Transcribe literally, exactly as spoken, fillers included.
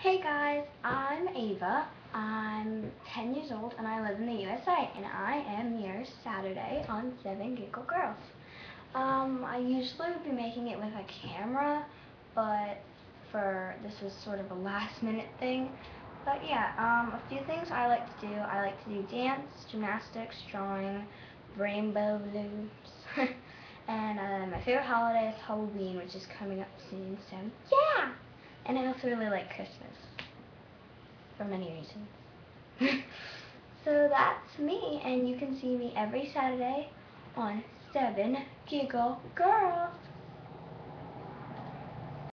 Hey guys, I'm Ava. I'm ten years old and I live in the U S A, and I am your Saturday on seven Giggle Girls. Um, I usually would be making it with a camera, but for this was sort of a last minute thing. But yeah, um, a few things I like to do. I like to do dance, gymnastics, drawing, rainbow balloons, and uh, my favorite holiday is Halloween, which is coming up soon, so yeah! And I also really like Christmas, for many reasons. So that's me, and you can see me every Saturday on seven Giggle Girls.